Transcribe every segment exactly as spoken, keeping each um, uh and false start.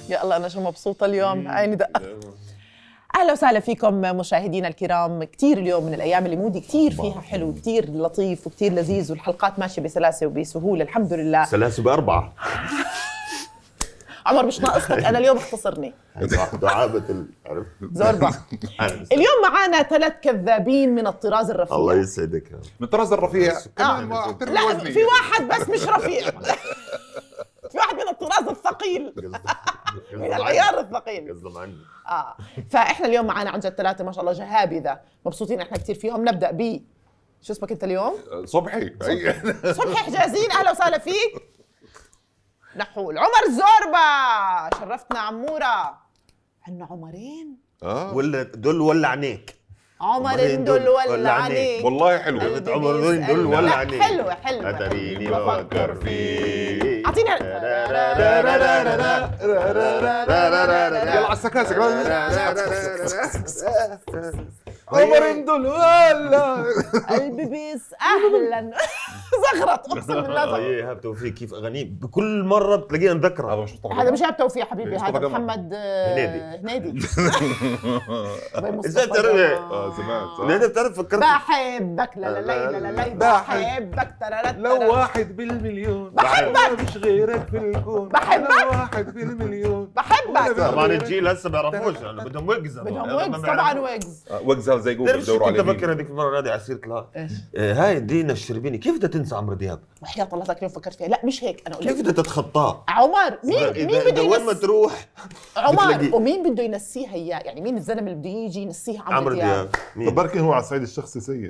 يا الله أنا شو مبسوطة اليوم، عيني دقة. أهلا وسهلا فيكم مشاهدينا الكرام. كتير اليوم من الأيام اللي مودي كتير فيها حلو، كتير لطيف وكتير لذيذ، والحلقات ماشية بسلاسة وبسهولة الحمد لله. سلاسة بأربعة. عمر مش ناقصتك أنا اليوم اختصرني. دعابة زوربا. اليوم معانا ثلاث كذابين من الطراز الرفيع. الله يسعدك. من الطراز الرفيع. آه. لا في واحد بس مش رفيع. في واحد من الطراز الثقيل. من العيار الثقيل. قصدهم عني. اه فاحنا اليوم معانا عن جد ثلاثه ما شاء الله جهابذه، مبسوطين احنا كثير فيهم. نبدا ب شو اسمك انت اليوم؟ صبحي. صبحي حجازين، اهلا وسهلا فيك. نحول عمر زوربا، شرفتنا عموره. عندنا عمرين اه ولا دول ولا عنيك. عمرين دول ولا عنيك. والله حلو. عمرين دول ولا عنيك. حلوه حلوه. اتريني بفكر فيك. اعطيني يلا على السكاسك. عمرين دول ولا قلبي بيس اهلا. زغرت اقسم بالله زغرت. ايهاب توفيق كيف اغانيه بكل مره بتلاقينا نذكرها. هذا مش هذا مش ايهاب توفيق حبيبي، هذا محمد هنيدي. هنيدي. ازاي تعرف؟ اه زمان صح. هنيدي بتعرف فكرت بحبك لا لا لا لا لا بحبك ترى لو واحد بالمليون بحبك مش غيرك في الكون. بحبك. لو واحد بالمليون بحبك. طبعا الجيل هسه بيعرفوش بدهم ويجز. بدهم ويجز طبعا ويجز. ويجز هذا زي جوجل كنت بدوروا عليه. افكر هذيك المره نادي على سيره لها هاي دينا الشربيني كيف بدها تنسى عمرو دياب؟ وحياة الله ذاك اليوم فكرت فيها. لا مش هيك، انا اقول كيف لك بدها تتخطاه؟ عمر مين مين بده وين ما ينسي تروح عمر، ومين بده ينسيها اياه؟ يعني مين الزلمه اللي بده يجي ينسيها عمرو دياب؟ مين؟ بركي هو على الصعيد الشخصي سيء.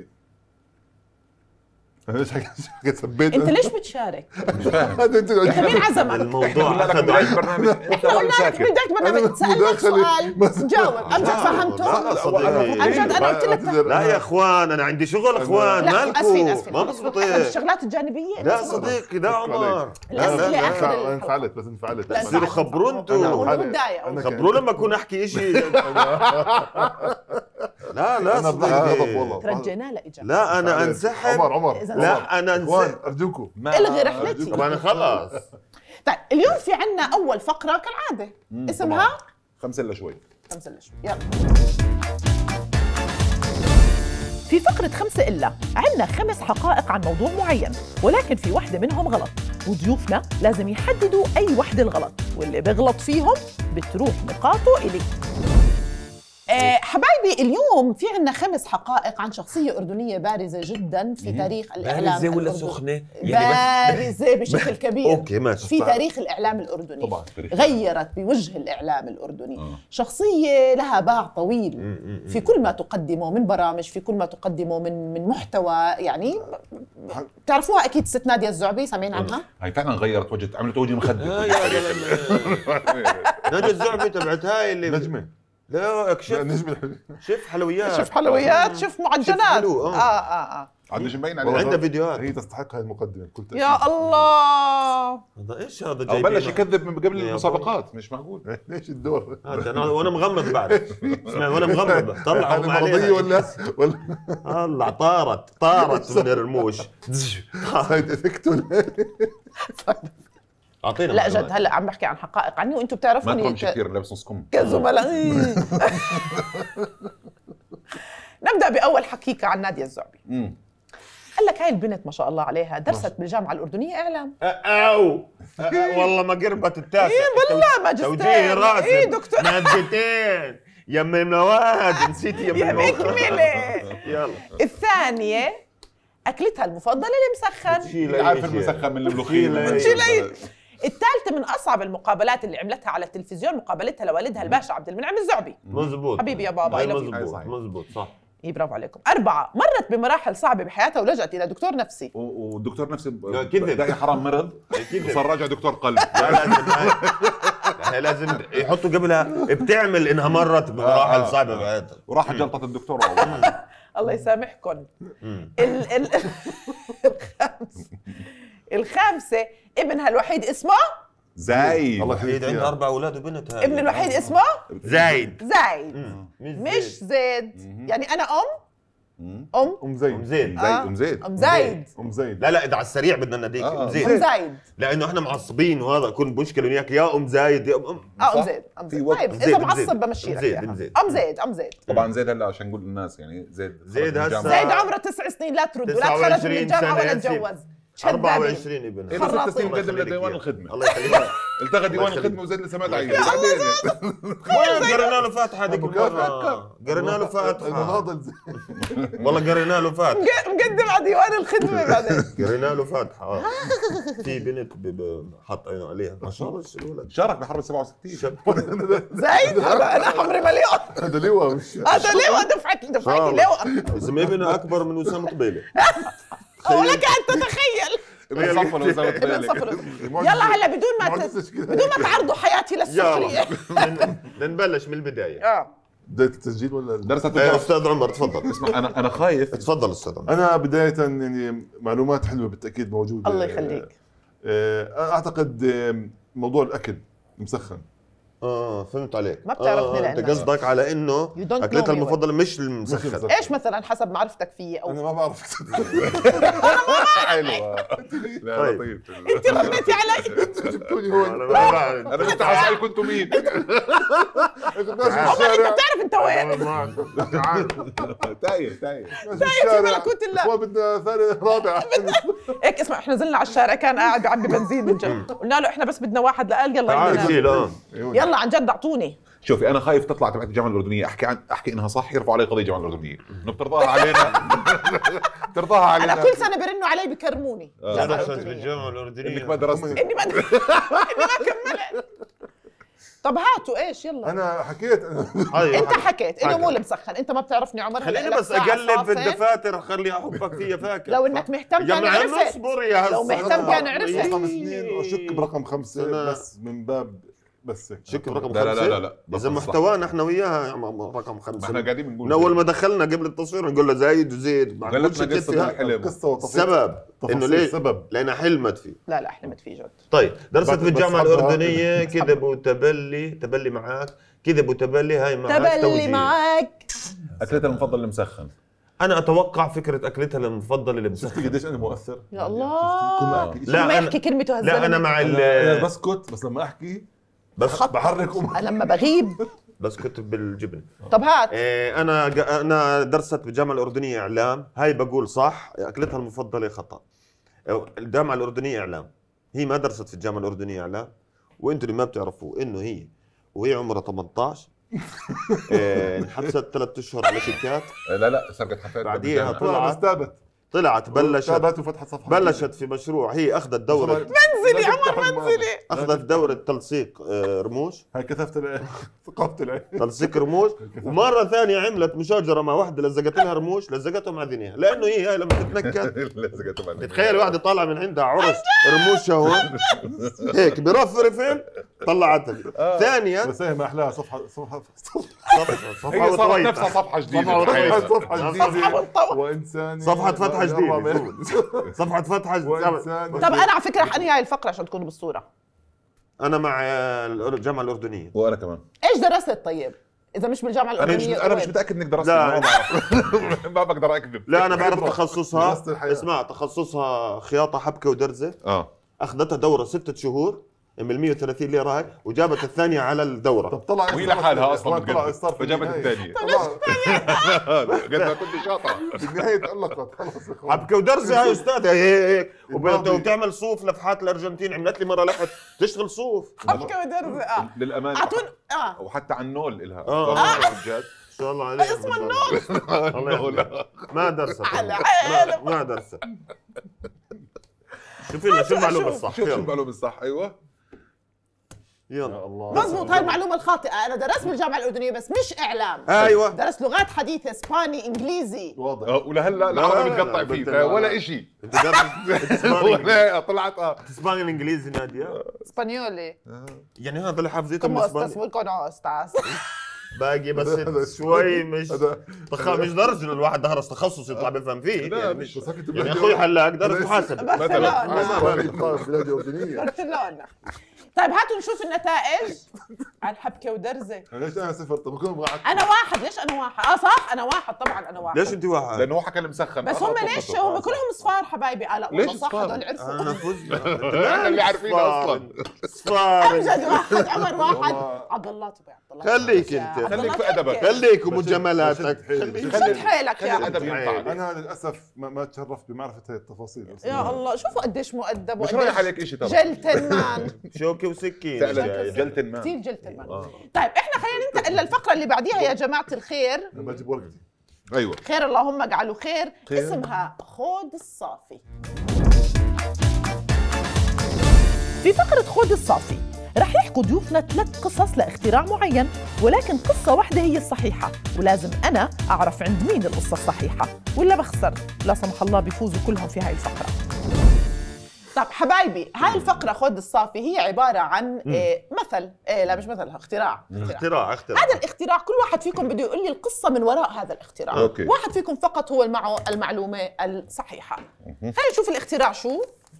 انا ليش حكيت سبيت؟ انت ليش بتشارك؟ هذا انت انت مين عزمك؟ الموضوع اخذ بدايه برنامج انت قلنا لك ساكت. بدايه برنامج تسالني سؤال جاوب. امجد فهمته؟ لا صديقي. امجد انا قلت لك لا يا اخوان انا عندي شغل اخوان لا مالكم اسفين اسفين ما بزبطيش. الشغلات الجانبيه لا صديقي لا عمر الاسئله انا اخر انفعلت بس انفعلت. لا، بصيروا خبروا انتوا انا متضايق. خبروا لما اكون احكي شيء. لا لا انا بغضب صديقي والله. ترجينا لا اجا. لا انا انسحب. عمر عمر لا انا اخوان انسحب. ارجوكم الغي رحلتي. طب انا خلص. طيب اليوم في عنا اول فقره كالعاده اسمها خمسة الا شوي. خمسة الا شوي. يلا في فقرة خمسة إلا عنا خمس حقائق عن موضوع معين، ولكن في واحدة منهم غلط، وضيوفنا لازم يحددوا أي واحدة الغلط، واللي بيغلط فيهم بتروح نقاطه إلي. أه حبايبي اليوم في عنا خمس حقائق عن شخصية أردنية بارزة جدا في تاريخ الإعلام بارزة ولا الأردني. سخنة؟ بارزة بشكل كبير. أوكي ماشي. في تاريخ الإعلام الأردني طبعا غيرت بوجه الإعلام الأردني. آه. شخصية لها باع طويل في كل ما تقدمه من برامج، في كل ما تقدمه من من محتوى. يعني تعرفوها أكيد ست نادية الزعبي، سامعين عنها؟ هاي فعلا غيرت وجه، عملت وجه مخدر. نادية الزعبي تبعت هاي اللي نجمه. لا اكشف نجمه شف حلويات شوف حلويات، شوف معجنات. حلو، اه آه. اه اه عاد مش مبين والله عليه. عندها فيديوهات. هي تستحق هاي المقدمه كل تأكيد. يا الله. هذا ايش هذا او جاي بلش يكذب من قبل يا المسابقات، مش معقول. ليش الدور؟ هذا انا وانا مغمض بعد. اسمع وانا مغمض طلعوا يعني مرضيه ولا ولا طلع طارت طارت من الرموش. سايد افكت ولا اعطينا لا جد هلا عم بحكي عن حقائق عني وانتم ما بتعرفوني ترمش كثير لابس نص كم. كزملاء. نبدا باول حقيقه عن نادية الزعبي. قال لك هاي البنت ما شاء الله عليها درست بالجامعه الاردنيه اعلام. او والله ما قربت التاسع. والله ماجستير. توجيه راسم. ايه دكتور. مادتين يا من المواد نسيت يا من يا المواد. مكمله. يلا الثانيه اكلتها المفضله اللي مسخن. شيل عارف المسخن من الملوخيه. بتشيل أي. الثالثة من أصعب المقابلات اللي عملتها على التلفزيون مقابلتها لوالدها الباشا عبد المنعم الزعبي. مظبوط حبيبي يا بابا. هاي I love you. مظبوط مظبوط صح. إيه برافو عليكم. أربعة مرت بمراحل صعبة بحياتها ولجأت إلى دكتور نفسي. والدكتور نفسه كذب. داعي حرام مرض وصار راجع دكتور قلب. لا لازم هاي هاي لازم يحطوا قبلها بتعمل انها مرت بمراحل صعبه بحياتها وراح جلطة الدكتور. الله يسامحكم. ال ال الخامسة الخامسة ابنها الوحيد اسمه زايد. الله وحيد يخليك عنده اربع اولاد وبنت. هاي ابن الوحيد اسمه زايد. زايد مش زيد. يعني أنا أم ام ام زيد ام زيد. آه. ام زيد ام زيد ام زيد لا لا اذا على السريع بدنا ناديك آه. ام ام زيد، زيد لانه احنا معصبين وهذا يكون مشكله وياك يا ام زايد يا ام اه ام صح؟ زيد ام في زيد وقت. طيب أم اذا زيد، أم معصب زيد. بمشي لك أم زيد، إياها. أم زيد. ام زيد ام زيد طبعا زيد هلا عشان نقول للناس يعني زيد زيد خرج من هسا- الجامعة. زيد عمره تسع سنين لا ترد ولا تسعة تخرج من وعشرين الجامعه سنة ولا يا سيدي. تجوز. أربعة وعشرين ابن إيه ست سنين الله قدم يخليك لديوان إياه. الخدمه الله يخليك التغى ديوان يخليك. الخدمه وزيد لسه ما تعين بعدين وين قرينا له فاتحه هذيك مكافأة. المره قرينا له فاتحه المناضل زي- والله قرينا له فاتحه مقدم على ديوان الخدمه بعدين. قرينا له فاتحه آه. في بنت ب- ب- حط عينه عليها ما شاء الله شو الولد شارك بحرب سبعة وستين شاب زيد انا أنا عمري مليون. هذا لواء مش هذا لواء دفعتي دفعتي لواء اسم ابنها اكبر من وسام قبيله ولك ان تتخيل. ابن صفر لو زودت ابن بالك. صفر. يلا هلا بدون ما ت- معجزة كده. بدون ما تعرضوا حياتي للسخريه. يلا بدنا نبلش من البدايه. اه بداية التسجيل ولا درست إيه، الدراسة. استاذ عمر تفضل. اسمع انا انا خايف تفضل استاذ عمر. انا بداية يعني معلومات حلوة بالتأكيد موجودة. الله يخليك. آه، اعتقد آه، موضوع الاكل مسخن. اه فهمت عليك. ما بتعرفني آه انت لأنك- قصدك على انه You don't know اكلتها me المفضله مش مش المسخن. مسخن. ايش مثلا حسب معرفتك فيي او انا ما بعرف حلوه لا طيب. لطيف انت رديتي علي. جبتوني انا هون ما بعرف. انا كنت حاسال كنتوا مين الناس عمر، عمر انت بتعرف انت وين؟ تايه تايه في ملكوت الله. هو بدنا ثاني رابع هيك اسمع احنا نزلنا على الشارع كان قاعد بيعبي بنزين من جد قلنا له احنا بس بدنا واحد لقال يلا تعال يلا شيل اه يلا عن جد اعطوني. شوفي انا خايف تطلع تبعت الجامعه الاردنيه احكي عن احكي انها صح يرفعوا علي قضيه الجامعه الاردنيه انه بترضاها علينا ترضاها علينا انا كل سنه برنوا علي بكرموني. آه. جامعة درست أردنية. بالجامعه انك ما الاردنيه. درستي اني ما اني ما كملت. طب هاتوا ايش يلا. انا حكيت هاي انت حكيت انه حكى. مو اللي مسخن انت ما بتعرفني عمر. خليني هلا بس لك ساعة اقلب في صافي. الدفاتر خلي احبك فيها فاكر. لو انك مهتم يا كان معلم عرفت. اصبر يا هسه لو مهتم كان عرفت. رقم اثنين واشك برقم خمسه أنا- بس من باب بس هيك شك برقم لا لا خمسة. لا لا لا اذا بس صح. محتوانا احنا وياها يا عم رقم ما خمسة. احنا قاعدين بنقول من اول ما دخلنا قبل التصوير نقول له زايد وزيد ما غلطنا نقولش قصة كتير. الحلم. قصه وتفاصيل السبب تفاصيل انه ليه سبب لانها حلمت فيه. لا لا حلمت فيه جد. طيب درست بس- بالجامعه بس حبها. الاردنيه كذب وتبلي تبلي معاك كذب وتبلي هاي معاك تبلي توجيه. معك. اكلتها المفضل المسخن انا اتوقع فكره اكلتها المفضله اللي شفتي مسخن. قديش انا مؤثر يا الله. كل ما احكي لا، لما أنا- يحكي كلمته هالزلمه. لا انا مع انا ال بسكت بس لما احكي بس بحرك أم لما بغيب. بس كنت بالجبن. طب هات. إيه انا ج- انا درست بالجامعه الاردنيه اعلام هاي بقول صح اكلتها المفضله خطا. الجامعه الاردنيه اعلام هي ما درست في الجامعه الاردنيه اعلام وانتم اللي ما بتعرفوا انه هي وهي عمرها ثمانية عشر إيه انحبست ثلاث اشهر على شيكات. لا لا سرقت حفلات بعديها طلع بس تابت طلعت بلشت تابت وفتحت صفحه بلشت في مشروع هي اخذت دوره منزلي عمر منزلي. اخذت دوره تلصيق آه، رموش هاي كثفت العين ثقافه العين تلصيق رموش ومره ثانيه عملت مشاجره مع واحده لزقت لها رموش لزقتها مع ذنيها لانه هي هاي لما تتنكد تتخيل واحده طالعه من عندها عرس رموشها هون هيك برفرفن طلعتها ثانيا بس هي ما احلاها صفحه صفحه صفحه هي صارت وطويطة. نفسها صفحه جديده صفحة بحياتها. صفحه جديده وانساني صفحه فتحه جديده صفحه فتحه جديده وانساني طب انا على فكره حني هاي الفقره عشان تكونوا بالصوره. انا مع الجامعه الاردنيه وانا كمان ايش درست طيب؟ اذا مش بالجامعه انا مش الاردنيه انا مش وين؟ متاكد انك درست لا. ما بعرف. ما بقدر اكذب لا انا بعرف تخصصها دراسة الحياة. اسمع تخصصها خياطه حبكه ودرزه اه اخذتها دوره ستة شهور من مية وثلاثين ليره هاي وجابت الثانيه على طب الدوره. طلع وهي لحالها اصلا طلع صار بتقدم فجابت الثانيه طلع قد ما كنت شاطره بالنهايه تألقت خلص يا اخوان. حبكه ودرزه هاي استاذه هيك وب- الماضي. وتعمل صوف لفحات الارجنتين عملت لي مره لفحه تشتغل صوف حبكه ودرزه اه للامانه اعطون اه وحتى عن النول الها آه. جد ان شاء الله عليك اسمه الله يحفظك. ما درست على ما, عينه. ما درست شوفي لنا شو المعلومه أشوف. الصح شوف شو يلا المعلومه الصح ايوه يلا الله مزبوط هاي المعلومه الخاطئه. انا درست بالجامعه الاردنيه بس مش اعلام. ايوه درست لغات حديثه اسباني انجليزي. واضح آه، ولهلا لا، العربي لا، لا، متقطع بنت فيه ال- ولا شيء انت درست اسباني ولا طلعت اه اسباني الانجليزي ناديه اسبانيولي. يعني هذا اللي حافظيته من كومو اسباني استاس كونو استاس. باقي هذا بس شوي مش هذا تخ... مش درجه إنه الواحد درس تخصص يطلع بيفهم فيه لا، يعني مش- مش بس كنت يعني اخوي حلاق درس محاسبه برشلونه. اسباني قائد بلاد اردنيه برشلونه. طيب هاتوا نشوف النتائج. على حبكه ودرزه. ليش انا صفر؟ طب بكون واحد. انا واحد. ليش انا واحد؟ اه صح انا واحد طبعا انا واحد. ليش انت واحد؟ لانه هو حكى لي مسخن. بس هم ليش هم كلهم صفار حبايبي. اه لا والله صح هذول عرفوا. انا فزت. احنا اللي عارفين اصلا. صفار. امجد واحد، عمر واحد، عبد الله طبعا عبد الله. خليك انت. خليك في ادبك. خليك ومجاملاتك. شد حيلك يا الادب ينفعك. انا للاسف ما, ما تشرفت بمعرفه هاي التفاصيل. يا الله شوفوا قديش مؤدب مش رايح عليك شيء ترى. جلتلمان. شوكه وسكين. فعلا جلتلمان. كثير جلتلمان. طيب احنا خلينا ننتقل للفقره اللي بعديها يا جماعه الخير. انا بجيب ورقتي. ايوه خير اللهم اجعله خير. خير. اسمها خود الصافي. في فقرة خود الصافي رح يحكوا ضيوفنا ثلاث قصص لاختراع معين، ولكن قصة واحدة هي الصحيحة، ولازم أنا أعرف عند مين القصة الصحيحة، ولا بخسر لا سمح الله بيفوزوا كلهم في هاي الفقرة. طب حبايبي هاي الفقرة خود الصافي هي عبارة عن إيه مثل إيه لا مش مثل اختراع. اختراع اختراع. هذا الاختراع كل واحد فيكم بده يقول لي القصة من وراء هذا الاختراع. أوكي. واحد فيكم فقط هو معه المعلومة الصحيحة. خلينا نشوف الاختراع شو.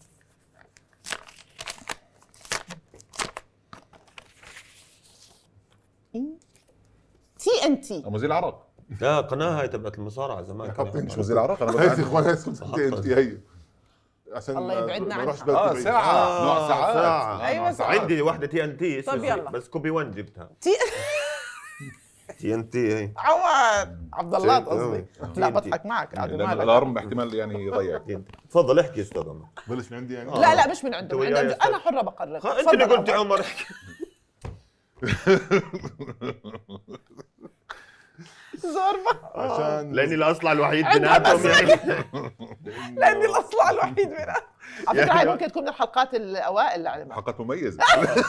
تي ان تي. وزير العراق. لا قناه هاي تبعت المصارعه زمان. مش وزير العراق انا هاي اخوان هاي سلطتين انت هي عشان الله يبعدنا ما عنها. اروحش بلد اه بعيد. ساعه آه، نوع ساعات. ساعة. أيوة، ساعات. عندي واحدة تي ان تي طيب يلا. بس كوبي وان جبتها. تي تي ان تي هي. عواد عبد الله تي- قصدي. تي لا إن تي. بضحك معك عادي لأن مالك. الارم احتمال يعني يضيعك. تفضل احكي استاذ عمر. بلش من عندي يعني. لا لا مش من عنده، أنت من وياي عنده. يا انا أستاذ. حرة بقرر. خ- انت اللي تفضل قلت يا عمر. عمر احكي. زوربة عشان لاني الاصلع الوحيد عندها بيناتهم بس. يعني. لاني الاصلع الوحيد منها. على فكره هاي ممكن تكون من الحلقات الاوائل اللي علمها. حلقات مميزه.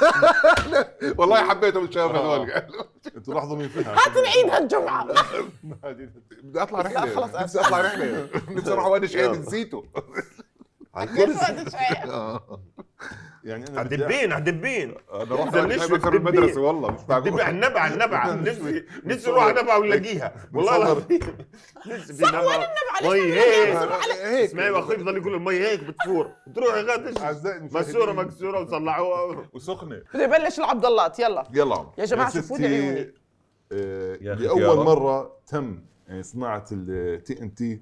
والله حبيتهم الشباب هذول. انتوا لاحظوا مين فيها. هات نعيد هالجمعه. بدي اطلع لا، رحله. خلص. نفسي اطلع رحله. نفسي اروح وادي شهيد نسيته. على الكرسي. يعني انا بدي عدبين عدبين. انا رحت إذا وادي نشوف شهيد بكر دبين. المدرسه والله مش دبي معقول. على النبع على النبع. نفسي نفسي اروح على النبع ونلاقيها والله العظيم. نفسي في نبع. النبع مي ليش هيك هيك اسمعي واخوي بضل يقول المي هيك بتفور بتروح غادش أعزائي مسوره المشاهدين. مكسوره وصلعوها. وسخنه. بده يبلش العبد الله يلا يلا عم. يا جماعه يا شوفوا لي ستي، عيوني. آه، يا أخي لأول خيارة. مرة تم يعني صناعة التي ان تي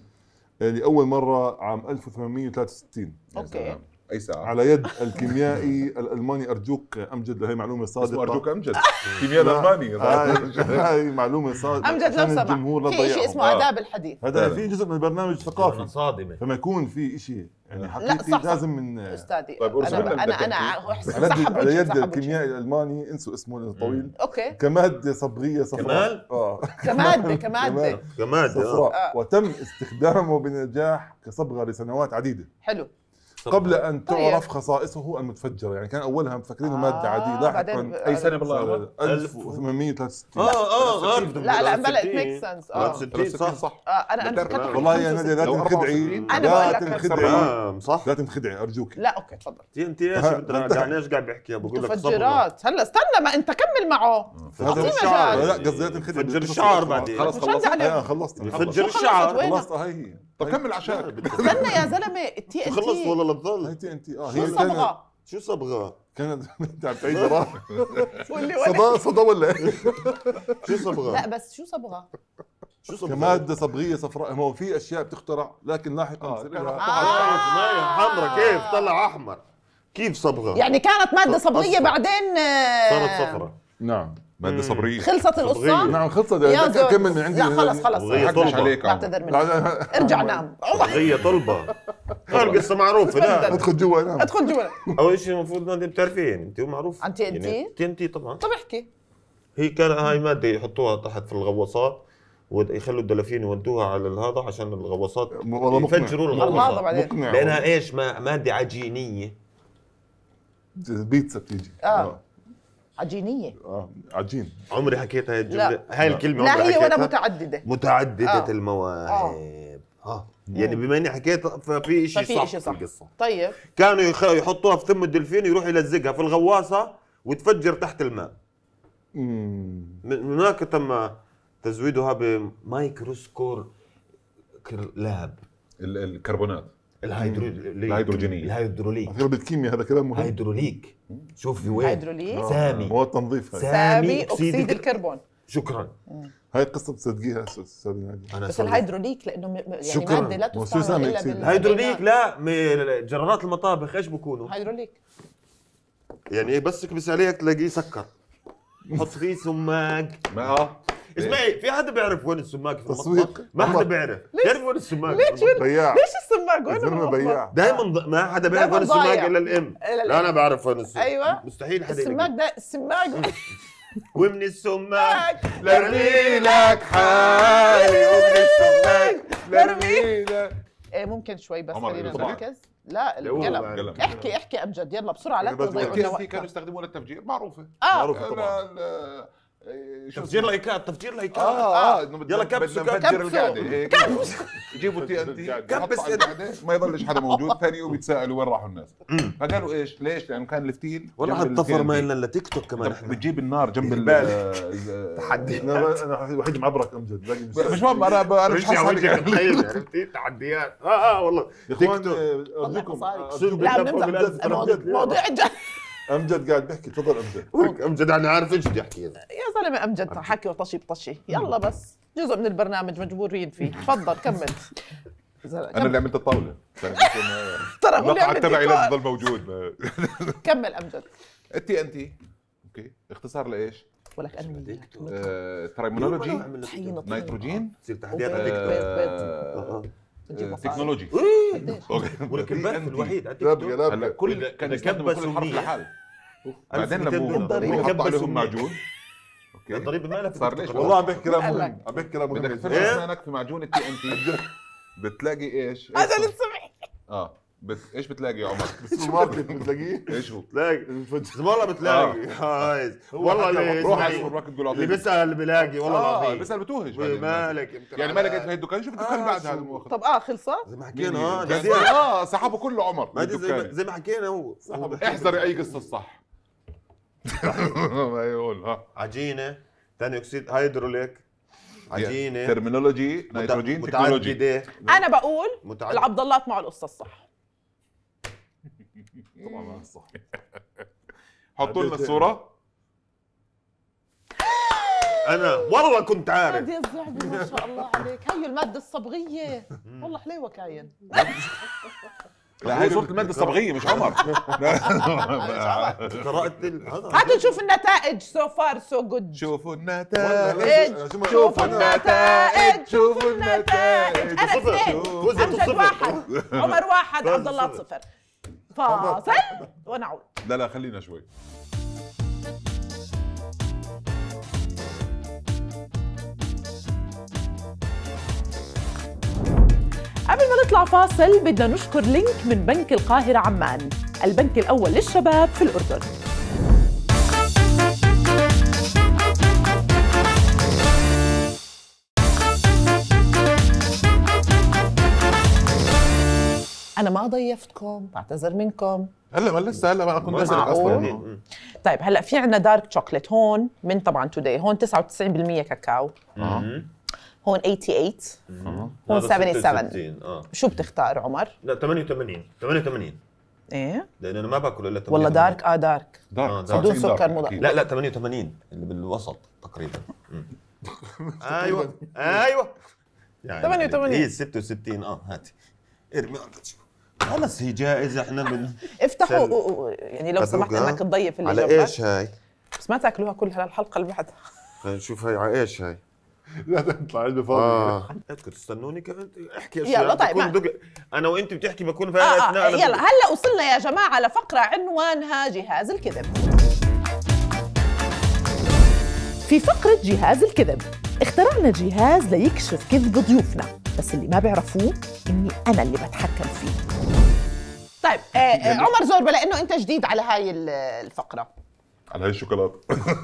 لأول مرة عام ألف وثمانمئة وثلاثة وستين اوكي اي ساعه. على يد الكيميائي الألماني أرجوك أمجد، لهي معلومة صادقة. اسمه ارجوك امجد. كيمياء لا. الالماني. هاي هاي معلومة صادقة. امجد عشان لو الجمهور سمح لا في شيء تضيعهم. اسمه آه. آداب الحديث. هذا في جزء من البرنامج انا ثقافي، صادمه. فما يكون في شيء يعني لا حقيقي صح صح لازم من استاذي طيب، أرسل انا لنا انا بدك انا تحكي. صح على يد, على وجهي، يد صح وجهي. الكيميائي الألماني، انسوا اسمه الطويل، اوكي كمادة صبغية صفراء. كمال؟ اه كماده كماده كمان صفراء، آه. وتم استخدامه بنجاح كصبغة لسنوات عديدة حلو قبل أن طيب. تعرف خصائصه المتفجرة. يعني كان أولها مفكرينه آه، مادة عادية، بعدين لاحقا اي سنه بالله. ألف وثمانمئة وثلاثة وستين. اه اه عارف. لا لا بلا ميك سنس اه ستين صح صح. آه، انا انا بتعرف فكرت والله يا نادية لا لو أربعة تنخدعي، وستين. أنا بقول لا لك تنخدعي، تمام صح. لا تنخدعي أرجوك. لا اوكي تفضل تي انت ايش ها، بدنا انت- قاعد ايش قاعد بحكي بقول لك صبغة. مفجرات. هلا استنى ما انت كمل معه. هذا أعطيه الشعر. مجال. لا قصدي لا تنخدعي. فجر الشعر بعدين. خلص مش قصدي عليه. ايه خلصت فجر خلصت الشعر. وين؟ خلصت هاي هي. طب كمل عشان. استنى يا زلمه التي ان خلصت تي والله لا هاي تضل. تي ان تي. اه شو هي صبغه؟ شو صبغه؟ كانت انت عم تعيد وراه. واللي ولا صدى صدى ولا إيه؟ شو صبغه؟ لا بس شو صبغه؟ شو صبغه؟ كمادة صبغية صفراء. هو في اشياء بتخترع لكن لاحقا آه، بصير كان لها- آه. ما هي حمرا كيف طلع احمر؟ كيف صبغه؟ يعني كانت ماده صبغيه أصفر. بعدين آه، صارت صفرة. نعم ماده صبريه. خلصت القصه؟ نعم خلصت. يا زول. كمل من عندي. لا خلص خلص صبغية حقش طلبة. عليك عم. بعتذر منك لا، لا. ارجع نام عمر صبغية طلبة. القصة معروفة لا. ادخل جوا نام. ادخل جوا أول شيء المفروض انت بتعرفين انت معروف. عن تي إن تي؟ تي ان تي طبعا. طب احكي هي كان هاي مادة يحطوها تحت في الغواصات ويخلوا الدلافين يودوها على هذا عشان الغواصات والله مقنع. يفجروا الماضي الغواصة. بعدين مقنع. لأنها ايش ما مادة عجينية. بيتزا بتيجي. اه عجينيه اه عجين. عمري حكيت هاي الجملة لا. هاي الكلمة لا عمري هي ولا حكيتها. متعدده متعددة آه. المواهب. ها يعني بما اني حكيت ففي شيء ففي صح إشي في صح. القصة. طيب كانوا يخ- يحطوها في ثم الدلفين يروح يلزقها في الغواصة وتفجر تحت الماء. مم. من هناك تم تزويدها بمايكروسكور كر- لاب. ال- الكربونات. الهيدروليك الهيدروجينية. الهيدروليك غير بالكيمياء هذا كلام مهم. هيدروليك شوف في وين هيدروليك سامي مواد تنظيف هاي. سامي اكسيد الكربون. شكرا. هاي قصة تصدقيها استاذ نادي. أنا بس صلي. الهيدروليك لانه م- يعني شكراً. ماده لا مو تستعمل سامي الا أكسيد. بال هيدروليك لا من جرارات المطابخ ايش بكونوا؟ هيدروليك يعني بس تكبس عليه تلاقيه سكر حط فيه سماق. ما اه اسمعي في حدا بيعرف وين السماق في تسويق. المطبخ؟ ما حدا عمر. بيعرف بيعرف وين السماق ليش وين- بياع ليش السماق وين الزلمة المطبخ؟ بياع. دائما ما حدا بيعرف دايماً وين السماق ضايع. الا الام. إلا لا الأم. انا بعرف وين السماق. أيوة. مستحيل حدا السماق يلاقيه. ده السماق ومن السماق لرمي لك حالي ومن السماق لرمي إيه ممكن شوي بس عمر، خلينا طبعاً. نركز. لا اللي هو القلم قلم. احكي احكي امجد يلا بسرعه لا بس تضيعوا بدي لنا التي كانوا وقتنا. يستخدمون التفجير معروفه اه معروفة طبعا. لا- لا- إيه، شو تفجير اسمه؟ لايكات تفجير لايكات اه اه إنه بدنا- يلا كبسوا بدنا كبسوا. نفجر القعده هيك يجيبوا تي ان تي كبس على القعده ما يضلش حدا موجود، ثاني يوم يتساءلوا وين راحوا الناس. فقالوا ايش ليش؟ لانه كان الفتيل والله جنب هالطفر ال ما تي إن تي. لنا الا تيك توك كمان أنت احنا بتجيب النار جنب ال بالي. تحدي انا انا الوحيد معبرك امجد باقي مش مهم انا ب- انا مش حاسس حالي عرفتي تحديات اه اه والله يا تيك اخوان توك. آه، ارجوكم مصاري. أرجوكم لا بالله، بنمزح بالله، بس أنا مواضيع- أمجد- مواضيع جد. امجد قاعد بيحكي تفضل امجد. امجد انا عارف ايش بدي احكي. يا زلمه امجد حكي وطشي بطشي يلا بس جزء من البرنامج مجبورين فيه تفضل كمل. انا اللي عملت الطاوله ترى هو اللي المقطع عم تبعي يديكور. لازم يضل موجود. كمل امجد التي ان تي اوكي اختصار لايش؟ ولك انا آه، تريمونولوجي طحينة طحينة. نيتروجين تصير تحديات بيض. على تيك توك. آه، بنجيب آه، مصاري. تكنولوجي قديش؟ اوكي ولك البث الوحيد على تيك لا توك. بقى لا هلا بقى. كل إذا- كان إذا يستخدموا كل كبسوا حرف مية. لحاله بعدين ألف ومئتين لموه دولار. وحطوا عليهم كبسوا معجون اوكي الضريبه ما لها في صار تيك ليش توك. والله عم بحكي كلام قال مهم لك. عم بحكي كلام بدك مهم تفرش إيه؟ اسنانك في معجون التي ان تي بتلاقي ايش؟ هذا إيش صار؟ الصبح اه بت... ايش بتلاقي يا عمر؟ السوبر ماركت بتلاقيه ايش هو؟ تلاقي الفجر. والله بتلاقي هايز والله اللي روح على اسمعي، السوبر ماركت تقول اللي عظيم بيسال بلاقي والله اه العظيم بسال بتوهش بعدين. مالك يمكن يعني ما لقيت في الدكان شوف الدكان آه، بعد شو. هذا مؤخر طب اه خلصت؟ زي ما حكينا اه يعني نادي اه سحبوا كله عمر ما دي زي ما, بالدكان. زي ما حكينا هو هو احذري اي قصه صح ما يقول ها عجينه ثاني اكسيد هيدروليك عجينه ترمينولوجي نيتروجين تكنولوجي متعدده انا بقول متعدده العبد اللات معه القصه الصح. طبعا ما صح. حطوا لنا الصوره انا والله كنت عارف نادي الزعبي ما شاء الله عليك هي الماده الصبغيه والله حليوه كاين. لا هي صوره الماده الصبغيه مش عمر قرات ال- هذا هاتوا نشوف النتائج سو فار سو جود. شوفوا والله النتائج لازم- شوفوا النتائج شوفوا النتائج انا صفر. اثنين فوزت امجد صفر. واحد عمر واحد فاز عبد الله صفر. صفر. فاصل ونعود. لا لا خلينا شوي قبل ما نطلع فاصل بدنا نشكر لينك من بنك القاهرة عمان، البنك الأول للشباب في الأردن. أنا ما ضيفتكم، بعتذر منكم. هلا ما لسه هلا انا كنت ما اسالك معقول؟ اصلا طيب هلا في عنا دارك شوكليت هون من طبعا توداي، هون تسعة وتسعين بالمية كاكاو، مم. هون ثمانية وثمانين، هون هذا سبعة وسبعين. ستة وستين. اه شو بتختار عمر؟ لا ثمانية وثمانين ثمانية وثمانين ايه؟ لان انا ما باكل الا والله ثمانية وثمانين. دارك اه دارك. آه، دارك بدون صار سكر دارك مضاف. أكيد. لا لا ثمانية وثمانين اللي بالوسط تقريبا مم. ايوه ايوه يعني ثمانية وثمانين. هي ستة وستين اه هاتي ارمي خلص هي جائزه احنا من افتحوا سل- و- و- يعني لو سمحت أدوق، ها؟ انك تضيف اللي على جنبك. ايش هاي؟ بس ما تاكلوها كلها للحلقه اللي بعدها. نشوف هاي على ايش هاي؟ لا تطلع علبه فاضيه. اه اذكر تستنوني كمان احكي يلا اشياء طيب، بكون ما- دق... انا وانت بتحكي بكون في آه آه اثناء أنا يلا دق- هلا وصلنا يا جماعه لفقره عنوانها جهاز الكذب. في فقره جهاز الكذب اخترعنا جهاز ليكشف كذب ضيوفنا، بس اللي ما بيعرفوه اني انا اللي بتحكم فيه. طيب آه آه عمر زوربا، لانه انت جديد على هاي ال- الفقره. على هاي الشوكولاته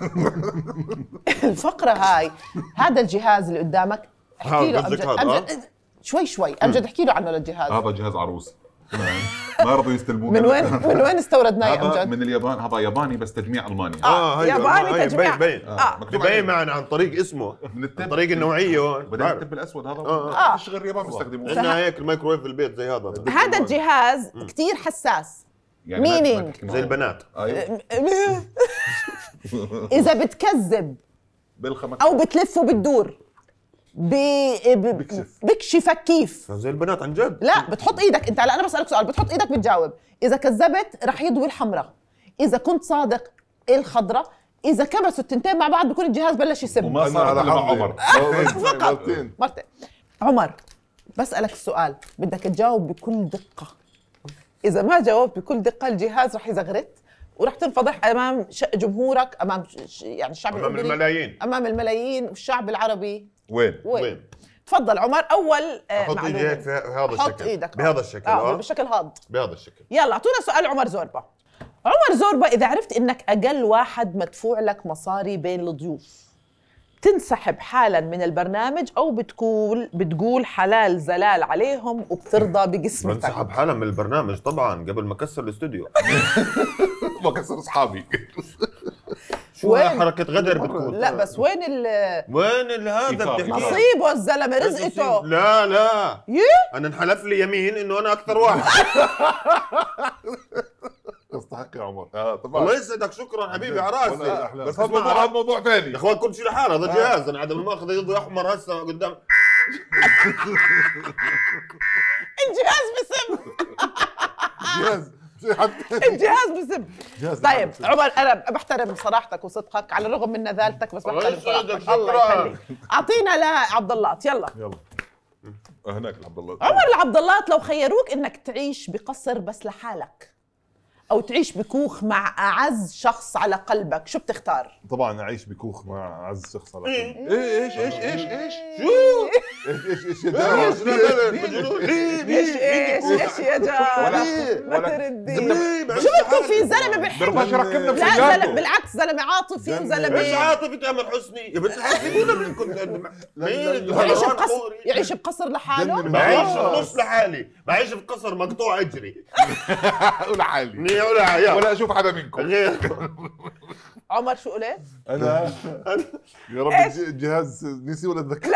الفقره هاي هذا الجهاز اللي قدامك احكي له قصدك امجد, هذا، أمجد شوي شوي امجد احكي له عنه للجهاز. هذا جهاز عروس تمام ما رضوا يستلموه من وين من وين استوردناه يا هذا امجد؟ من اليابان، هذا ياباني بس تجميع الماني. اه هيدا، ياباني هي تجميع. بين بين اه مكتوب عليه. بين معنا عن طريق اسمه، من التب، عن طريق النوعيه هون. بدل التب الاسود هذا آه. مش غير اليابان بيستخدموه. عندنا هيك الميكروويف في البيت زي هذا، هذا الجهاز كتير حساس. يعني ما- ما meaning. تحكي معه. زي البنات. ايوه اذا بتكذب بالخمس او بتلف وبتدور بي... ب... بكشف. بكشفك كيف. زي البنات عن جد. لا بتحط ايدك انت. هلا انا بسالك سؤال، بتحط ايدك بتجاوب. اذا كذبت رح يضوي الحمراء، اذا كنت صادق الخضراء، اذا كبسوا التنتين مع بعض بكون الجهاز بلش يسب. وما أنا صار على إلا مع حظي. عمر. فقط. مرتين. مرتين. عمر بسالك السؤال، بدك تجاوب بكل دقه. اذا ما جاوبت بكل دقه الجهاز رح يزغرت ورح تنفضح امام ش- جمهورك، امام ش- يعني الشعب امام الأردني، الملايين. امام الملايين والشعب العربي. وين؟ وين؟ وين؟ تفضل عمر. اول آه، حط معلومة. ايدي هيك في هذا حط الشكل، ايدك بهذا الشكل. اه اه بالشكل هذا. بهذا الشكل. يلا اعطونا سؤال عمر زوربا. عمر زوربا، اذا عرفت انك اقل واحد مدفوع لك مصاري بين الضيوف تنسحب حالا من البرنامج او بتقول بتقول حلال زلال عليهم وبترضى بقسمتك؟ بنسحب حالا من البرنامج طبعا قبل ما اكسر الاستوديو. بكسر اصحابي. شو هاي وين؟ حركه غدر بتكون؟ لا بس وين ال وين ال- هذا إيفاق. بتحكي؟ نصيبه الزلمه رزقته. لا لا يه؟ انا انحلف لي يمين انه انا اكثر واحد. تستحق يا عمر. اه طبعا. الله يسعدك، شكرا حبيبي على ولا راسي. أحلام. بس بس هذا موضوع هذا اسمع موضوع يا ثاني. اخوان، كل شيء لحاله، هذا جهاز. انا عدم المؤاخذه يضوي احمر هسه قدام. الجهاز بسب. جهاز شيء حتى الجهاز بسب. جهاز طيب بسب. عمر، انا بحترم صراحتك وصدقك على الرغم من نذالتك، بس الله بحترم يسعدك، صراحتك. الله شكراً. يخليك. اعطينا لعبد الله يلا. يلا هناك عبد الله. عمر العبد الله، لو خيروك انك تعيش بقصر بس لحالك او تعيش بكوخ مع اعز شخص على قلبك، شو بتختار؟ طبعا اعيش بكوخ مع اعز شخص على قلبي. ايه ايش ايش ايش ايش شو؟ ايش ايش ايش يا ليش؟ جماعة؟ لا لا لا مجنون. ليه؟ ايش ليه؟ ايش ايش يا جار ليه؟ ما ولا- تردي. ليه؟ بعيش شو بدكم في لحالي. زلمه بحب؟ برضاش يركبنا لا زلمه بسيارته. بالعكس، زلمه عاطفي زلمة. ايش وزلمه عاطفي تامر حسني؟ يا بس حاسبونا منكم. يعيش بقصر، يعيش بقصر لحاله. جنن. بعيش خلاص. في نص لحالي، بعيش في قصر مقطوع اجري. ولا حالي ني ولا يا ولا اشوف حدا منكم. غير. عمر شو قلت؟ انا يا رب إيش؟ الجهاز نسي ولا اتذكر.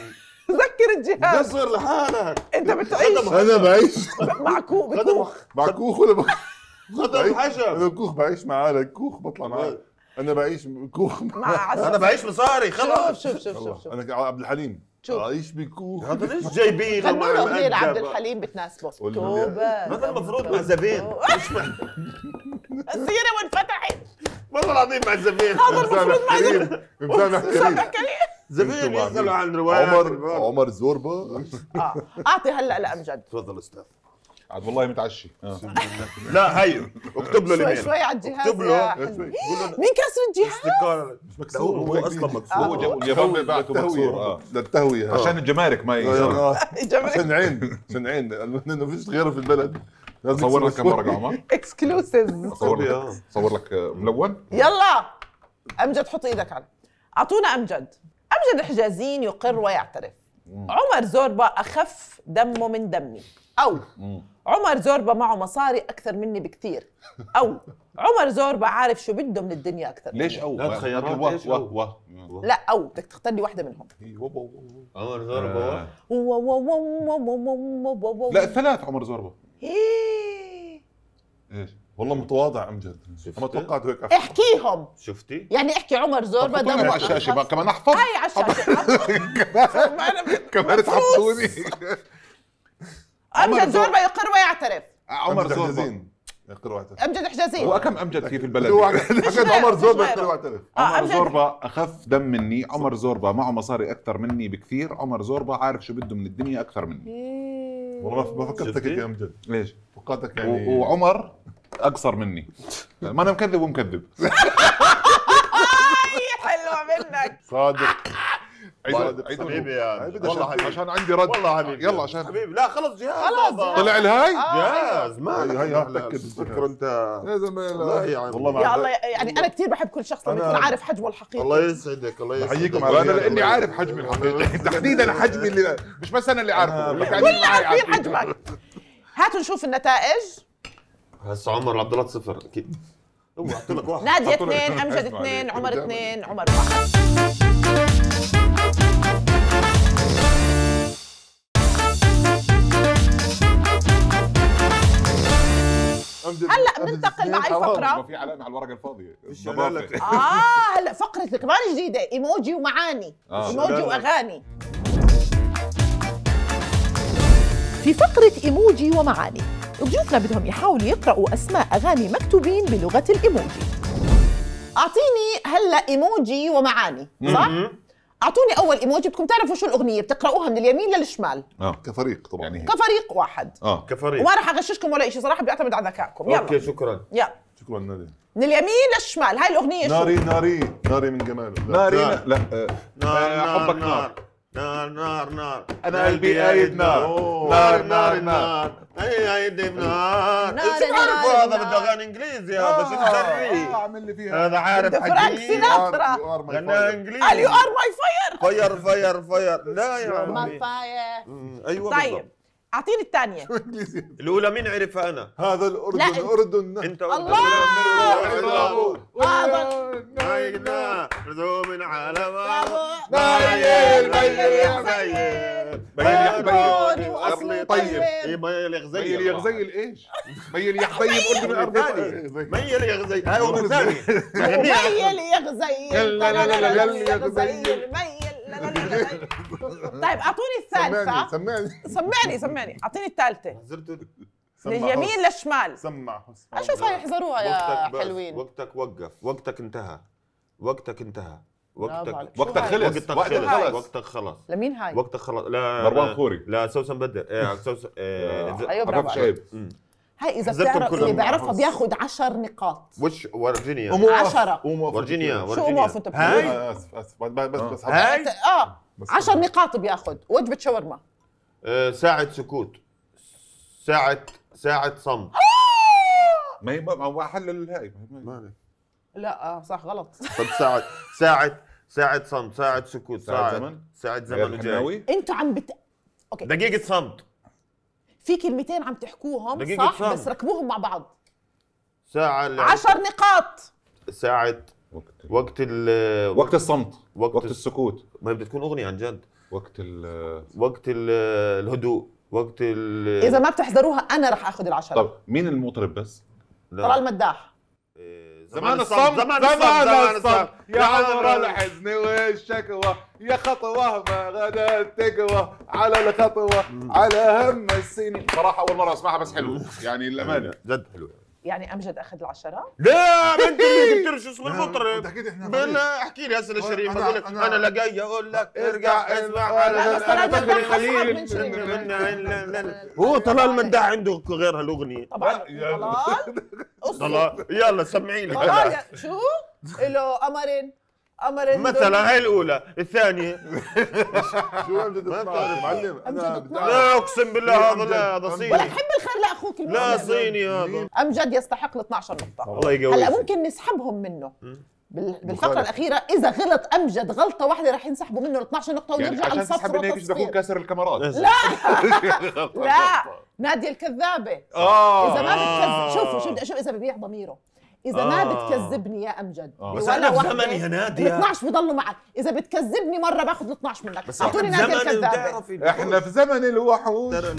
ذكر الجهاز. قصر لحالك. انت بتعيش انا بعيش مع كو- بكوخ. مع كوخ ولا بك... خدم حشم. انا كوخ بعيش مع عالم كوخ بطلع معاه. انا بعيش كوخ مع انا عز. بعيش مصاري شوف خلاص. شوف شوف الله. شوف شوف انا عبد الحليم شوف. اعيش بكوخ. هذا ليش جايبينه غنوا له اغنيه لعبد مؤدب؟ الحليم بتناسبه. قول له توبه. هذا المفروض مع زبين. مش مع السيره وانفتحت. والله العظيم مع زبين. هذا المفروض مع زلمه. مسامح كريم. سامح كريم. زبين يسألوا عن روايات. عمر عمر زوربا. اه اعطي هلا لامجد. تفضل استاذ. عاد والله متعشي. لا هي اكتب له شوي الايميل. شوي على الجهاز اكتب يا له. حلو. قول له مين كسر الجهاز؟ استقالة. لا، هو هو هو اصلا مكسور. هو جاب اليابان بعته مكسور. اه للتهوية. عشان الجمارك ما يصير. آه. جمرك عشان عين عشان عين لانه فيش غيره في البلد. لازم اصور لك يكسر كم ورقه عمر؟ اكسكلوسيف. اصور طب يا. لك اصور لك ملون. يلا امجد حط ايدك على. اعطونا امجد. امجد الحجازين يقر ويعترف. عمر زوربا اخف دمه من دمي، او عمر زوربا معه مصاري اكثر مني بكثير، او عمر زوربا عارف شو بده من الدنيا اكثر ليش مني. او؟ لا، تخيرات واه إيش واه أو؟ واه. لا او بدك تختار لي واحده منهم. عمر زربة. لا الثلاث عمر زوربا. إيه. ايش؟ والله متواضع امجد. ما توقعت هيك. احكيهم، شفتي؟ يعني احكي عمر زوربا حطوني دمه على الشاشه بقى أخف. كمان احفظ. هاي على الشاشه. كمان تحفظوني. امجد زوربا يقر ويعترف. عمر زوربا حجازين. يقر واعترف. امجد حجازين. هو كم امجد فيه في البلد؟ هو حكيت عمر زوربا غيره. يقر واعترف. آه، عمر أمجد. زوربا اخف دم مني. عمر زوربا معه مصاري اكثر مني بكثير. عمر زوربا عارف شو بده من الدنيا اكثر مني. والله ما فكرتك شفتي؟ هيك يا امجد. ليش؟ توقعتك و- يعني. وعمر اقصر مني. ما انا مكذب ومكذب. حلوه منك. صادق. عيدوا- عيدوا. حبيبي يا هاي عمي. بدي والله عشان, حبيبي. عشان عندي رد. والله حبيبي. يلا عشان حبيبي لا خلص جهاز. خلاص هذا. جهاز. طلع الهاي. جهاز ما هي- هي هاتك كده. فكر انت. يا زلمه والله يا عمي. والله ما يا الله، يعني انا كثير بحب كل شخص لما أنا- يكون عارف حجمه الحقيقي. الله يسعدك. الله يسعدك. بحييكم على وانا الله. لاني عارف حجمي الحقيقي. تحديدا حجمي اللي مش بس انا اللي عارفه. اللي قاعدين كلنا معي عارفين عارفين. حجمك. هاتوا نشوف النتائج. هسه عمر عبد الله صفر اكيد. هو اعطي لك واحد. نادية حطوا لك- اثنين، امجد اسمع اثنين، عليك. عمر قدام اثنين، عمر واحد. هلا بننتقل معي ما فقرة. في علامه على الورقه الفاضيه. فيش نظافة. علامة. اه هلا فقرة كمان جديدة، ايموجي ومعاني، آه. ايموجي لا، لا. واغاني. في فقرة ايموجي ومعاني، ضيوفنا بدهم يحاولوا يقرأوا اسماء اغاني مكتوبين بلغة الايموجي. اعطيني هلا ايموجي ومعاني، صح؟ اعطوني اول ايموجي، بدكم تعرفوا شو الاغنية، بتقرأوها من اليمين للشمال اه كفريق طبعا يعني هيك. كفريق واحد. اه كفريق. وما راح اغششكم ولا شيء صراحة، بيعتمد على ذكائكم. يلا اوكي شكرا. يلا شكرا نادي. من اليمين للشمال، هاي الاغنية شو؟ ناري ناري ناري من جماله. لا. ناري نار. لا آه، نار آه، نار حبك نار نار نار نار أنا قلبي قايد نار. نار نار نار هي قايد نار. نار، شو بعرف نار، هذا نار. بده اغاني انجليزي هذا شو دري. اعمل لي فيها هذا عارف بده فرانك حكي سيناترا. غناها قال انجليزي. يو ار ماي فاير. فير فير فير لا يا ما عمي. فاير. مم، ايوه بالضبط. طيب اعطيني الثانية. الاولى مين عرفها انا؟ هذا الاردن لا، أنت- اردن. انت الله. هذا هاينا رزوم على برافو. مايل ميل ميل بيوني وأصلي طيب. ميل يغزي ميل يغزي الايش؟ ميل يا حبيب اردن عربي. ميل يغزي هاي اغنية ثانية. ميل يغزيل. لا، لا، لا، لا، لا، يغزيل ميل. لا، لا، لا، لا. طيب اعطوني سمعني الثالثة. سمعني سمعني سمعني اعطيني الثالثة. زرت من سمع اليمين حس. للشمال. سمع حس. اشوف هاي يحضروها يا وقتك بس حلوين. وقتك وقف وقتك انتهى وقتك انتهى برافو عليك. وقتك شو وقتك هاي؟ خلص. وقتك وقتك خلص خلص. وقتك خلص لمين هاي؟ وقتك خلص. لا مروان لا- خوري. لا سوسن بدر ايه سوسن إيه ز- ايوه برافو عرفت عليك. شايب. مم. هاي اذا حذرتهم بتعرف كلهم. اللي بيعرفها بياخذ عشر نقاط. وش ورجينيا قوم وقف. عشرة. قوم وقف. ورجينيا شو ورجينيا موقف انت بتقول؟ هاي آه، اسف اسف بس بس بس هاي اه بس عشر نقاط بياخذ وجبة شاورما. آه، ساعة سكوت ساعة ساعة صمت ما هي ما هو حل هاي لا آه صح غلط. طب ساعة ساعة ساعة صمت ساعة سكوت ساعة ساعة زمن؟ ساعة زمن وجاي الحناوي. انتوا عم بت اوكي دقيقة صمت في كلمتين عم تحكوهم دقيقة صح صمت. بس ركبوهم مع بعض. ساعة اللي- عشر نقاط. ساعة وقت وقت ال وقت الصمت. وقت وقت الس- السكوت. ما بدها تكون أغنية عن جد. وقت ال وقت ال- الهدوء وقت ال اذا ما بتحضروها انا رح اخذ العشرة. طب مين المطرب بس؟ لا. طلال مداح. إيه، زمان الصمت زمان الصمت زمان الصمت يا عمر الحزن والشكوى يا خطوة ما غدت تقوى على الخطوة على هم السنين. صراحة أول مرة أسمعها بس حلو يعني الأمانة. جد حلو. يعني امجد اخذ العشرة. لا ما انت اللي جبت لي شو اسم المطرب. انت اكيد احنا بالله احكي لي هسه للشريف أنا- اقول لك أنا- انا لقي اقول لك ارجع اسمع لا، بس طلال انا مداح فكري أصعب قليل من شريف. من- من- هو طلال مداح عنده غير هالاغنيه طبعا يا- طلال أسطورة. طلال يلا سمعي لي طلال يا- شو؟ له قمرين قمرين مثلا هاي الاولى الثانيه شو امجد ما اسمع بتعرف. معلم انا أمجد بدي اطلع. لا اقسم بالله هذا لا هذا ولا صيني تحب الخير لاخوك المسلم. لا صيني هذا امجد يستحق ال اثنعش نقطة. الله يقويك هلا ممكن نسحبهم منه بال- بالفقرة الأخيرة. إذا غلط أمجد غلطة واحدة رح ينسحبوا منه ال اثنعش نقطة يعني ويرجع عشان الصفر تسحب إنك بدي أكون والتصفير. كاسر الكاميرات. لا لا نادية الكذابة. آه إذا ما آه. بتكذب شوفوا شو شو إذا ببيع ضميره. إذا ما آه. بتكذبني يا أمجد آه. بس ولا أنا واحدة، بزمني يا نادية. ال اثنعش بضلوا معك. إذا بتكذبني مرة باخذ ال اثنعش منك. بس أعطوني إحنا نادية بزمن الكذابة. بتعرفي. احنا في زمن الوحوش. ترى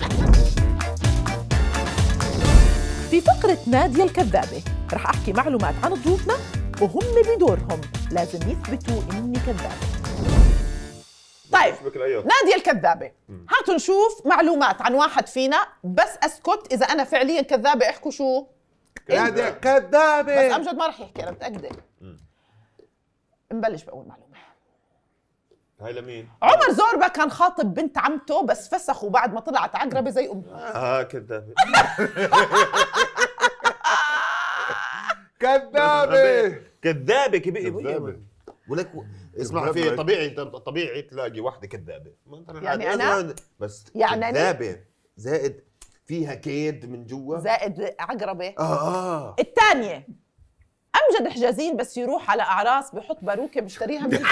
في فقرة نادية الكذابة رح أحكي معلومات عن ضيوفنا وهم بدورهم لازم يثبتوا إني كذابة. طيب شبك الأيام. نادية الكذابة، هاتوا نشوف معلومات عن واحد فينا بس أسكت إذا أنا فعليا كذابة. احكوا شو؟ نادية بس كذابة. أمجد ما رح يحكي، أنا متأكدة. نبلش بأول معلومة. هاي لمين؟ عمر زوربا كان خاطب بنت عمته بس فسخوا بعد ما طلعت عقربة زي أمها. اه كذاب كذابة. كذابة كبيرة كذابة. ولك اسمع كذابة. في طبيعي انت طبيعي تلاقي واحدة كذابة ما انت يعني عادي. أنا؟ بس يعني أنا؟ كذابة زائد فيها كيد من جوا زائد عقربة. اه اه الثانية امجد حجازين بس يروح على اعراس بحط باروكه بيشتريها من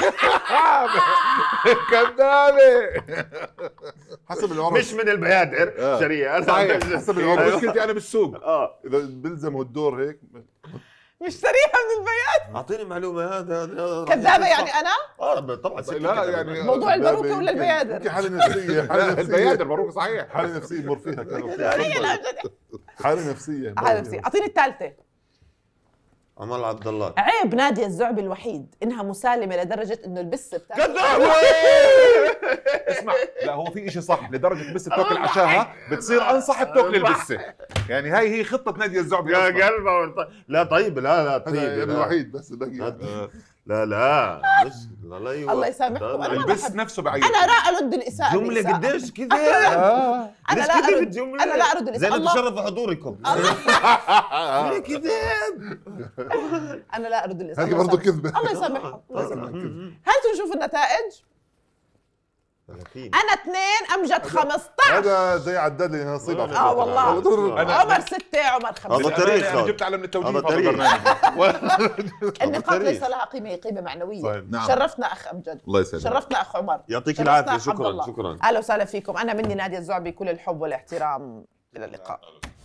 كذابه. حسب العمر، مش من البيادر آه. شريه. صحيح، حسب العمر. مشكلتي انا بالسوق. اه اذا بيلزمه الدور هيك. مشتريها من البيات. اعطيني معلومه. هذا هذا كذابه يعني انا؟ اه طبعا ستي لا كذابة. يعني موضوع الباروكه ولا يمكن- البيادر؟ يمكن حاله نفسيه، حاله نفسيه، البيادر باروكه صحيح. حاله نفسيه مر فيها كانوا هي فيها. الأمجد. حاله نفسيه على نفسي. اعطيني الثالثه. عمر عبد الله. عيب نادية الزعبي الوحيد انها مسالمه لدرجه انه البس بتاعها كذابه. اسمع، لا هو في اشي صح لدرجه بس بتاكل عشاها بتصير انصح بتاكل البسه. يعني هاي هي خطه نادية الزعبي يا أصلاً. قلبه. لا طيب، لا لا طيب هذا لا. الوحيد بس باقي. لا لا مش لا لا أيوة. الله يسامحكم، لا، أنا لا. ما البس بحب. نفسه بعيد. انا لا ارد الاساءه جملة بالإساءة. قديش كذا. آه. انا ليش لا كذا ارد بالجملة؟ انا لا ارد الاساءه. زي الله تشرف بحضوركم. ليه كذا؟ انا لا ارد الاساءه. هذه الله برضه يسامحكم. كذبه. الله يسامحكم. الله طبعاً يسامحكم. كذبة. هاتوا نشوف النتائج. ثلاثين. انا اثنين امجد خمسة عشر. هذا زي عداد اللي نصيب. اه والله. أنا- عمر ستة، عمر خمسة. هذا تاريخ. انا جبت على من التوجيه هذا في تاريخ. البرنامج. النقاط تاريخ. ليس لها قيمه، قيمه معنويه. طيب، نعم. شرفنا اخ امجد. الله يسعدك. شرفنا اخ عمر. يعطيك شرفنا العافيه. أخ عبد شكرا الله. شكرا. اهلا وسهلا فيكم. انا مني نادية الزعبي، كل الحب والاحترام. الى اللقاء.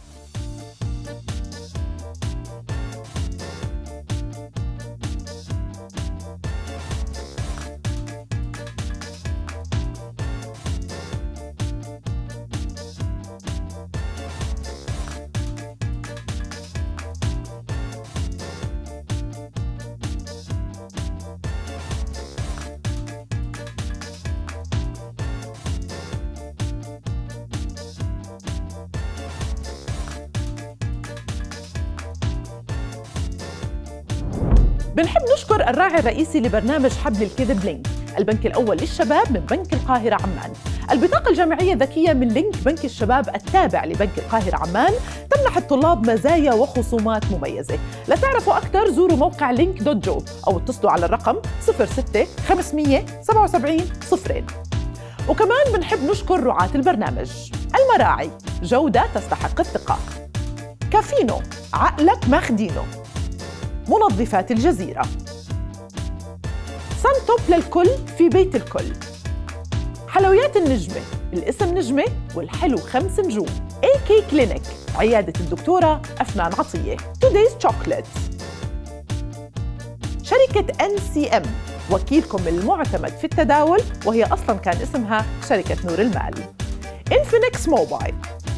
بنحب نشكر الراعي الرئيسي لبرنامج حبل الكذب لينك، البنك الأول للشباب من بنك القاهرة عمان. البطاقة الجامعية الذكية من لينك بنك الشباب التابع لبنك القاهرة عمان تمنح الطلاب مزايا وخصومات مميزة. لتعرفوا أكثر زوروا موقع لينك دوت جو أو اتصلوا على الرقم صفر ستة خمسمية سبعة وسبعين صفرين. وكمان بنحب نشكر رعاة البرنامج. المراعي، جودة تستحق الثقة. كافينو، عقلك ماخدينه. منظفات الجزيرة. سانتوب للكل في بيت الكل. حلويات النجمة، الاسم نجمة والحلو خمس نجوم. اي كي كلينيك، عيادة الدكتورة أفنان عطية. توديز شوكليت. شركة إن سي إم، وكيلكم المعتمد في التداول، وهي أصلاً كان اسمها شركة نور المال. إنفينكس موبايل،